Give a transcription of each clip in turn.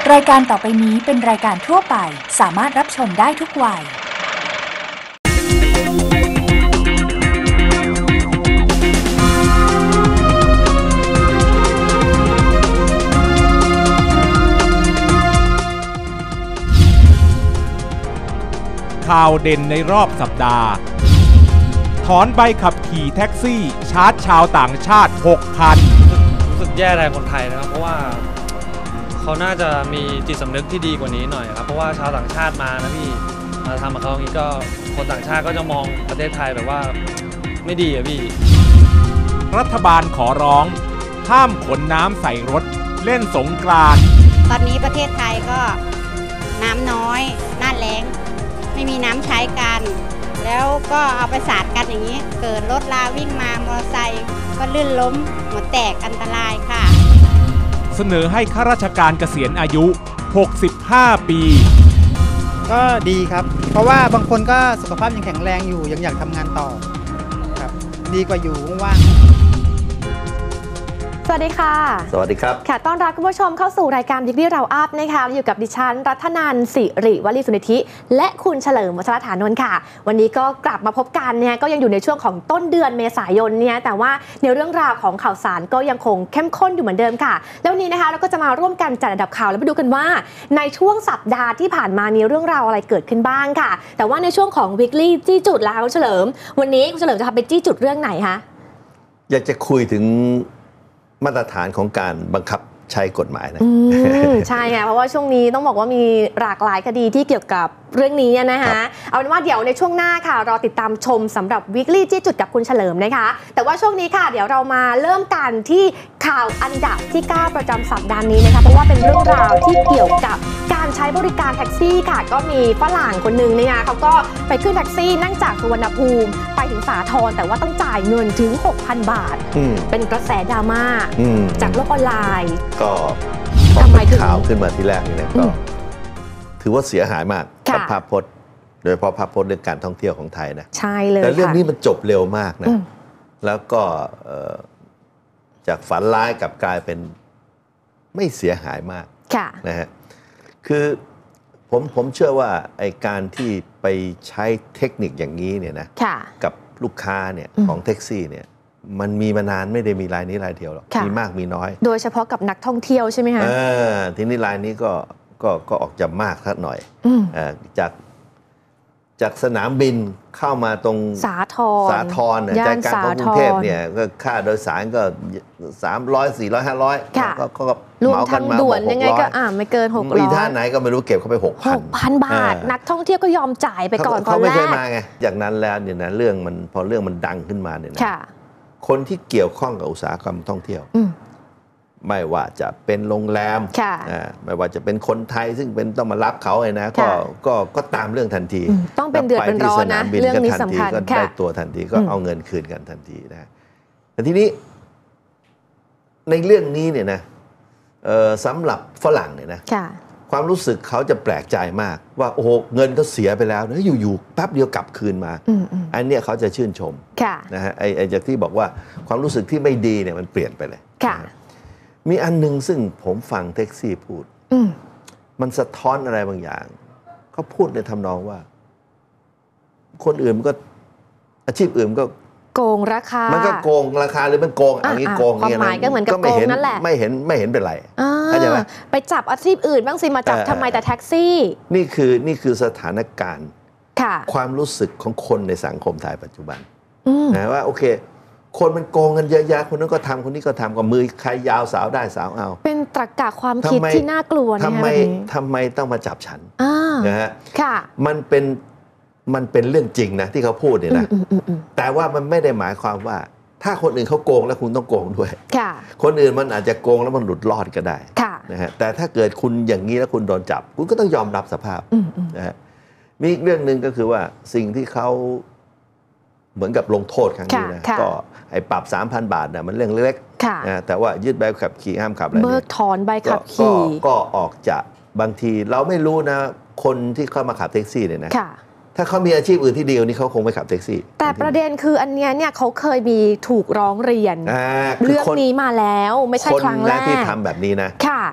รายการต่อไปนี้เป็นรายการทั่วไปสามารถรับชมได้ทุกวัยข่าวเด่นในรอบสัปดาห์ถอนใบขับขี่แท็กซี่ชาร์จชาวต่างชาติ6คันรู้สึกแย่แทนคนไทยนะครับเพราะว่าเขาน่าจะมีจิตสำนึกที่ดีกว่านี้หน่อยครับเพราะว่าชาวต่างชาติมานะพี่มาทำกับเขาอย่างนี้ก็คนต่างชาติก็จะมองประเทศไทยแบบว่าไม่ดีอะพี่รัฐบาลขอร้องห้ามขนน้ำใส่รถเล่นสงกรานต์ตอนนี้ประเทศไทยก็น้ำน้อยหน้าแล้งไม่มีน้ำใช้กันแล้วก็เอาไปสาดกันอย่างนี้เกิดรถราวิ่งมามอเตอร์ไซค์ก็ลื่นล้มหัวแตกอันตรายค่ะเสนอให้ข้าราชการเกษียณอายุ65ปีก็ดีครับเพราะว่าบางคนก็สุขภาพยังแข็งแรงอยู่ยังอยากทำงานต่อครับดีกว่าอยู่ว่างสวัสดีค่ะสวัสดีครับค่ะต้อนรับคุณผู้ชมเข้าสู่รายการ Weekly Round Up นะคะอยู่กับดิฉันรัตนันท์สิริวลีสุนิธิและคุณเฉลิมวัชรฐานนท์ค่ะวันนี้ก็กลับมาพบกันเนี่ยก็ยังอยู่ในช่วงของต้นเดือนเมษายนเนี่ยแต่ว่าในเรื่องราวของข่าวสารก็ยังคงเข้มข้นอยู่เหมือนเดิมค่ะแล้ววันนี้นะคะเราก็จะมาร่วมกันจัดอันดับข่าวแล้วมาดูกันว่าในช่วงสัปดาห์ที่ผ่านมามีเรื่องราวอะไรเกิดขึ้นบ้างค่ะแต่ว่าในช่วงของ Weekly จี้จุดแล้วคุณเฉลิมวันนี้คุณเฉลิมจะพาไปจี้จุดเรื่องไหนคะอยากจะคุยถึงมาตรฐานของการบังคับใช้กฎหมายนะใช่ค่ะเพราะว่าช่วงนี้ต้องบอกว่ามีหลากหลายคดีที่เกี่ยวกับเรื่องนี้นะคะเอาเป็นว่าเดี๋ยวในช่วงหน้าค่ะรอติดตามชมสำหรับ Weekly จี้จุดกับคุณเฉลิมนะคะแต่ว่าช่วงนี้ค่ะเดี๋ยวเรามาเริ่มกันที่ข่าวอันดับที่9ประจำสัปดาห์นี้นะคะเพราะว่าเป็นเรื่องราวที่เกี่ยวกับการใช้บริการแท็กซี่ค่ะก็มีฝรั่งคนนึงเนี่ยเขาก็ไปขึ้นแท็กซี่นั่งจากสุวรรณภูมิไปถึงสาทรแต่ว่าต้องจ่ายเงินถึง 6,000 บาทเป็นกระแสดราม่าจากโลกออนไลน์ก็พอเป็นข่าวขึ้นมาที่แรกนี่นะก็ถือว่าเสียหายมากกับภาพพจน์โดยเฉพาะภาพพจน์เรื่องการท่องเที่ยวของไทยนะใช่เลยแต่เรื่องนี้มันจบเร็วมากนะแล้วก็จากฝันร้ายกลับกลายเป็นไม่เสียหายมากนะฮะคือผมเชื่อว่าไอ้การที่ไปใช้เทคนิคอย่างนี้เนี่ยนะกับลูกค้าเนี่ยของแท็กซี่เนี่ยมันมีมานานไม่ได้มีรายนี้รายเดียวหรอกมีมากมีน้อยโดยเฉพาะกับนักท่องเที่ยวใช่ไหมคะทีนี้รายนี้ก็ออกจะมากสักหน่อยจากสนามบินเข้ามาตรงสาทรใจกลางของกรุงเทพเนี่ยก็ค่าโดยสารก็300 400 500ก็รวมทางด่วนยังไงก็ไม่เกิน600 อีท่าไหนก็ไม่รู้เก็บเข้าไป 6,000 บาทนักท่องเที่ยวก็ยอมจ่ายไปก่อนเขาไม่เคยมาไงจากนั้นแล้วเนี่ยนะพอเรื่องมันดังขึ้นมาเนี่ยนะคนที่เกี่ยวข้องกับอุตสาหกรรมท่องเที่ยวไม่ว่าจะเป็นโรงแรมไม่ว่าจะเป็นคนไทยซึ่งเป็นต้องมารับเขาเลยนะก็ตามเรื่องทันทีต้องเป็นเดือดเป็นร้อนนะเรื่องนี้สำคัญก็ได้ตัวทันทีก็เอาเงินคืนกันทันทีนะแต่ทีนี้ในเรื่องนี้เนี่ยนะสำหรับฝรั่งเนี่ยนะความรู้สึกเขาจะแปลกใจมากว่าโอ้โหเงินก็เสียไปแล้วนะอยู่ๆแป๊บเดียวกลับคืนมาอันเนี้ยเขาจะชื่นชมนะฮะไอ้จากที่บอกว่าความรู้สึกที่ไม่ดีเนี่ยมันเปลี่ยนไปเลยมีอันนึงซึ่งผมฟังแท็กซี่พูดมันสะท้อนอะไรบางอย่างเขาพูดในทำนองว่าคนอื่นมันก็อาชีพอื่นก็โกงราคามันก็โกงราคาหรือมันโกงอันนี้โกงความหมายก็เหมือนกับโกงนั่นแหละไม่เห็นเป็นไรเข้าใจไหมไปจับอาชีพอื่นบ้างสิมาจับทำไมแต่แท็กซี่นี่คือสถานการณ์ความรู้สึกของคนในสังคมไทยปัจจุบันนะว่าโอเคคนมันโกงกันเยอะแยะคนนั้นก็ทำคนนี้ก็ทำกับมือใครยาวสาวได้สาวเอาเป็นตรรกะความคิดที่น่ากลัวทำไมต้องมาจับฉันนะฮะมันเป็นเรื่องจริงนะที่เขาพูดเนี่ยนะแต่ว่ามันไม่ได้หมายความว่าถ้าคนอื่นเขาโกงแล้วคุณต้องโกงด้วยคนอื่นมันอาจจะโกงแล้วมันหลุดรอดก็ได้นะฮะแต่ถ้าเกิดคุณอย่างนี้แล้วคุณโดนจับคุณก็ต้องยอมรับสภาพนะฮะมีอีกเรื่องหนึ่งก็คือว่าสิ่งที่เขาเหมือนกับลงโทษครั้งนี้นะก็ไอ้ปรับ 3,000 บาทเนี่ยมันเรื่องเล็กๆแต่ว่ายึดใบขับขี่ห้ามขับอะไรเบิกถอนใบขับขี่ก็ออกจากบางทีเราไม่รู้นะคนที่เข้ามาขับแท็กซี่เนี่ยนะถ้าเขามีอาชีพอื่นที่ดีกว่านี้เขาคงไม่ขับแท็กซี่แต่ประเด็นคืออันเนี้ยเนี่ยเขาเคยมีถูกร้องเรียนเรื่องนี้มาแล้วไม่ใช่ครั้งแรกที่ทำแบบนี้นะ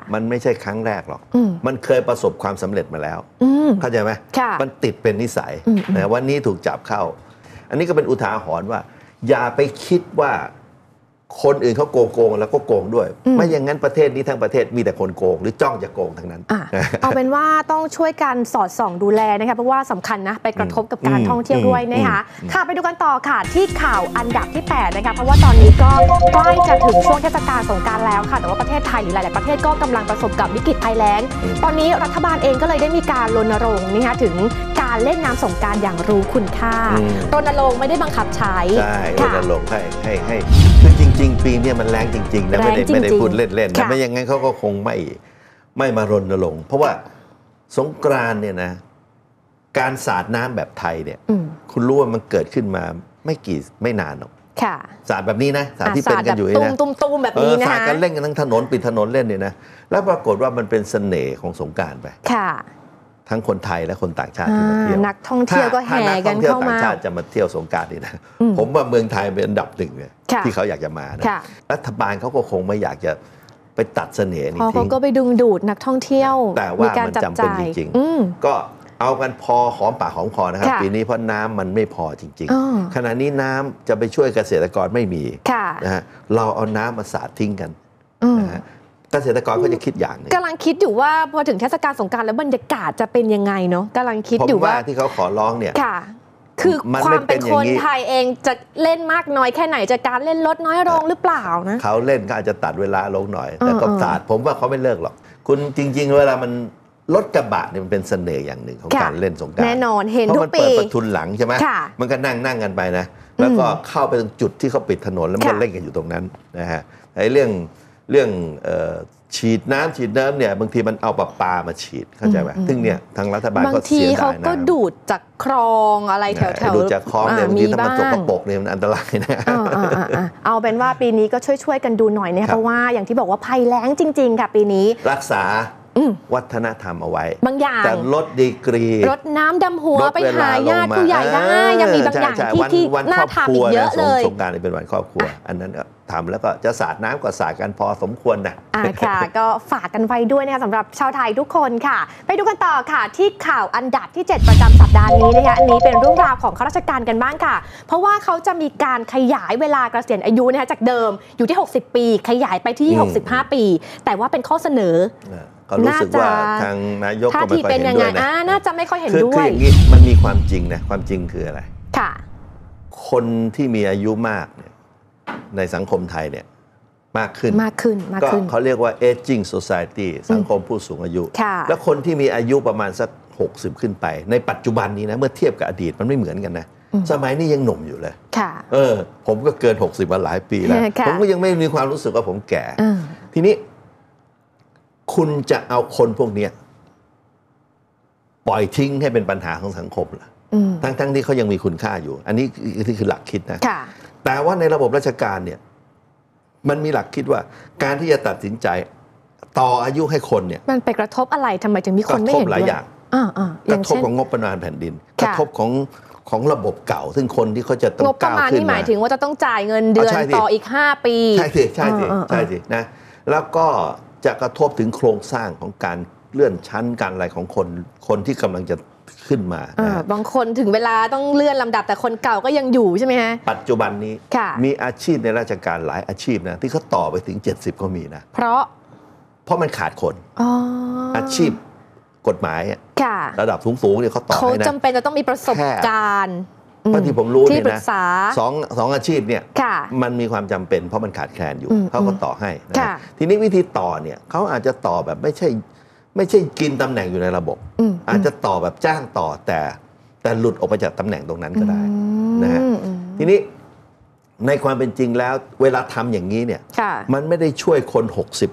มันไม่ใช่ครั้งแรกหรอกมันเคยประสบความสำเร็จมาแล้วเข้าใจไหมมันติดเป็นนิสัยนะวันนี้ถูกจับเข้าอันนี้ก็เป็นอุทาหรณ์ว่าอย่าไปคิดว่าคนอื่นเขาโกงแล้วก็โกงด้วยไม่อย่างนั้นประเทศนี้ทั้งประเทศมีแต่คนโกงหรือจ้องจะโกงทั้งนั้นเอาเป็นว่าต้องช่วยกันสอดส่องดูแลนะคะเพราะว่าสำคัญนะไปกระทบกับการท่องเที่ยวด้วยนะคะค่ะไปดูกันต่อค่ะที่ข่าวอันดับที่8นะคะเพราะว่าตอนนี้ก็ใกล้จะถึงช่วงเทศกาลสงกรานต์แล้วค่ะแต่ว่าประเทศไทยหรือหลายๆประเทศก็กำลังประสบกับวิกฤตภัยแล้งตอนนี้รัฐบาลเองก็เลยได้มีการรณรงค์นะคะถึงการเล่นน้ำสงกรานต์อย่างรู้คุณค่ารณรงค์ไม่ได้บังคับใช้ใช่รณรงค์ให้คือจริงๆปีนี้มันแรงจริงๆนะไม่ได้พูดเล่นๆนะไม่อย่างนั้นเขาก็คงไม่มารณรงค์เพราะว่าสงกรานต์เนี่ยนะการสาดน้ำแบบไทยเนี่ยคุณรู้ว่ามันเกิดขึ้นมาไม่นานหรอกสาดแบบนี้นะสาดที่เป็นกันอยู่นี่นะตุ้มแบบนี้นะสาดกันเล่นกันทั้งถนนปิดถนนเล่นเนี่ยนะแล้วปรากฏว่ามันเป็นเสน่ห์ของสงกรานต์ไปทั้งคนไทยและคนต่างชาติที่มาเที่ยวนักท่องเที่ยวก็แห่กันเข้ามาต่างชาติจะมาเที่ยวสงกรานต์นี่นะผมว่าเมืองไทยเป็นอันดับหนึ่งเลยที่เขาอยากจะมานะรัฐบาลเขาก็คงไม่อยากจะไปตัดเสน่ห์นี้ทิ้งเขาก็ไปดึงดูดนักท่องเที่ยวแต่ว่ามันจำเป็นจริงๆก็เอากันพอหอมปากหอมคอนะครับปีนี้เพราะน้ำมันไม่พอจริงๆขณะนี้น้ำจะไปช่วยเกษตรกรไม่มีนะฮะเราเอาน้ำมาสาดทิ้งกันนะฮะเกษตรกรก็จะคิดอย่างนึงกำลังคิดอยู่ว่าพอถึงเทศกาลสงกรานต์แล้วบรรยากาศจะเป็นยังไงเนาะกำลังคิดอยู่ว่าที่เขาขอร้องเนี่ยคือความเป็นคนไทยเองจะเล่นมากน้อยแค่ไหนจะการเล่นลดน้อยลงหรือเปล่านะเขาเล่นก็อาจจะตัดเวลาลงหน่อยแต่ก็สาดผมว่าเขาไม่เลิกหรอกคุณจริงๆเวลามันรถกระบะเนี่ยมันเป็นเสน่ห์อย่างหนึ่งของการเล่นสงกรานต์แน่นอนเห็นทุกปีเพราะมันเปิดประทุนหลังใช่ไหมมันก็นั่งกันไปนะแล้วก็เข้าไปตรงจุดที่เขาปิดถนนแล้วมันเล่นกันอยู่ตรงนั้นนะฮะไอ้เรื่องฉีดน้ำเนี่ยบางทีมันเอาปลามาฉีดเข้าใจไหมซึ่งเนี่ยทางรัฐบาลก็เสียดายนะบางทีเขาก็ดูดจากคลองอะไรแถวดูดจากคลองเนี่ยบางทีถ้ามันสกปรกเนี่ยมันอันตรายนะเอาเป็นว่าปีนี้ก็ช่วยกันดูหน่อยนะคะเพราะว่าอย่างที่บอกว่าภัยแล้งจริงๆค่ะปีนี้รักษาวัฒนธรรมเอาไว้บางอย่างแต่ลดดีกรีลดน้ำดำหัวไปหาญาติผู้ใหญ่ได้ยังมีบางอย่างที่น่าทำอีกเยอะเลยสงกรานต์เป็นวันครอบครัวอันนั้นทำแล้วก็จะสาดน้ำก็สาดกันพอสมควรนะค่ะก็ฝากกันไว้ด้วยนะคะสำหรับชาวไทยทุกคนค่ะไปดูกันต่อค่ะที่ข่าวอันดับที่7ประจำสัปดาห์นี้นะคะอันนี้เป็นเรื่องราวของข้าราชการกันบ้างค่ะเพราะว่าเขาจะมีการขยายเวลาเกษียณอายุนะคะจากเดิมอยู่ที่60ปีขยายไปที่65ปีแต่ว่าเป็นข้อเสนอก็รู้สึกว่าทางนายกก็ไม่ค่อยเห็นด้วยนะน่าจะไม่ค่อยเห็นด้วยคืออย่างนี้มันมีความจริงนะความจริงคืออะไรค่ะคนที่มีอายุมากเนี่ยในสังคมไทยเนี่ยมากขึ้นก็เขาเรียกว่า aging society สังคมผู้สูงอายุแล้วคนที่มีอายุประมาณสัก60ขึ้นไปในปัจจุบันนี้นะเมื่อเทียบกับอดีตมันไม่เหมือนกันนะสมัยนี้ยังหนุ่มอยู่เลยผมก็เกิน60มาหลายปีแล้วผมก็ยังไม่มีความรู้สึกว่าผมแก่ทีนี้คุณจะเอาคนพวกนี้ปล่อยทิ้งให้เป็นปัญหาของสังคมเหรอทั้งที่เขายังมีคุณค่าอยู่อันนี้คือหลักคิดนะแต่ว่าในระบบราชการเนี่ยมันมีหลักคิดว่าการที่จะตัดสินใจต่ออายุให้คนเนี่ยมันไปกระทบอะไรทำไมถึงมีคนไม่เห็นด้วยกระทบหลายอย่างกระทบของงบประมาณแผ่นดินกระทบของระบบเก่าซึ่งคนที่เขาจะต้องก้าวขึ้นมานี่หมายถึงว่าจะต้องจ่ายเงินเดือนต่ออีก5ปีใช่สินะแล้วก็จะกระทบถึงโครงสร้างของการเลื่อนชั้นการอะไรของคนที่กำลังจะขึ้นมาบางคนถึงเวลาต้องเลื่อนลำดับแต่คนเก่าก็ยังอยู่ใช่ไหมฮะปัจจุบันนี้มีอาชีพในราชการหลายอาชีพนะที่เขาต่อไปถึง70ก็มีนะเพราะมันขาดคนอาชีพกฎหมายระดับสูงๆเนี่ยเขาต่อให้นะเขาจำเป็นจะต้องมีประสบการณ์เพราะที่ผมรู้เนี่ยนะสองอาชีพเนี่ยมันมีความจำเป็นเพราะมันขาดแคลนอยู่เขาก็ต่อให้นะทีนี้วิธีต่อเนี่ยเขาอาจจะต่อแบบไม่ใช่กินตำแหน่งอยู่ในระบบอาจจะต่อแบบจ้างต่อแต่หลุดออกไปจากตำแหน่งตรงนั้นก็ได้นะฮะทีนี้ในความเป็นจริงแล้วเวลาทำอย่างนี้เนี่ยมันไม่ได้ช่วยคน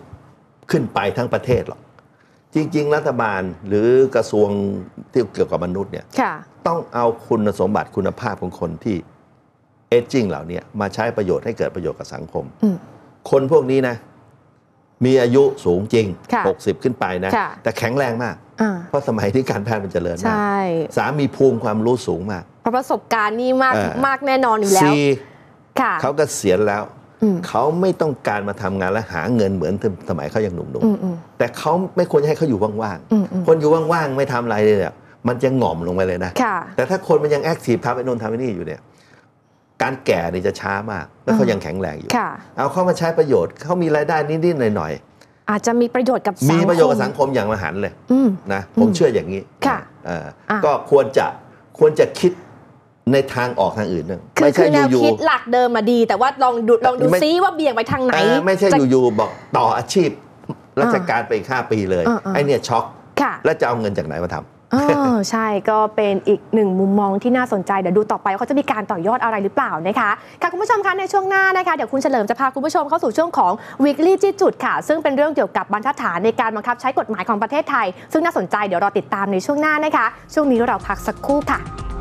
60ขึ้นไปทั้งประเทศหรอกจริงๆรัฐบาลหรือกระทรวงที่เกี่ยวกับมนุษย์เนี่ยต้องเอาคุณสมบัติคุณภาพของคนที่เอจจิ้งเหล่านี้มาใช้ประโยชน์ให้เกิดประโยชน์กับสังคมคนพวกนี้นะมีอายุสูงจริง60ขึ้นไปนะแต่แข็งแรงมากเพราะสมัยที่การแพทย์มันเจริญมากสามีภูมิความรู้สูงมากประสบการณ์นี่มากแน่นอนอยู่แล้วเขาก็เสียแล้วเขาไม่ต้องการมาทำงานและหาเงินเหมือนสมัยเขายังหนุ่มๆแต่เขาไม่ควรให้เขาอยู่ว่างๆคนอยู่ว่างๆไม่ทำอะไรเลยเนี่ยมันจะหง่อมลงไปเลยนะแต่ถ้าคนมันยังแอคทีฟทำไอ้นนทำไอ้นี่อยู่เนี่ยการแก่นี่จะช้ามากแล้วเขายังแข็งแรงอยู่เอาเข้ามาใช้ประโยชน์เขามีรายได้นิดๆหน่อยๆอาจจะมีประโยชน์กับสังคมมีประโยชน์กับสังคมอย่างมหันต์เลยนะผมเชื่ออย่างนี้ก็ควรจะคิดในทางออกทางอื่นนึงไม่ใช่อยู่ๆคิดหลักเดิมมาดีแต่ว่าลองดูซิว่าเบี่ยงไปทางไหนไม่ใช่อยู่ๆบอกต่ออาชีพราชการไปอีก5 ปีเลยไอ้เนี่ยช็อกแล้วจะเอาเงินจากไหนมาทำใช่ก็เป็นอีกหนึ่งมุมมองที่น่าสนใจเดี๋ยวดูต่อไปว่าเขาจะมีการต่อยอดอะไรหรือเปล่านะคะค่ะคุณผู้ชมคะในช่วงหน้านะคะเดี๋ยวคุณเฉลิมจะพาคุณผู้ชมเข้าสู่ช่วงของ Weekly จี้จุดค่ะซึ่งเป็นเรื่องเกี่ยวกับบรรทัดฐานในการบังคับใช้กฎหมายของประเทศไทยซึ่งน่าสนใจเดี๋ยวรอติดตามในช่วงหน้านะคะช่วงนี้เราพักสักครู่ค่ะ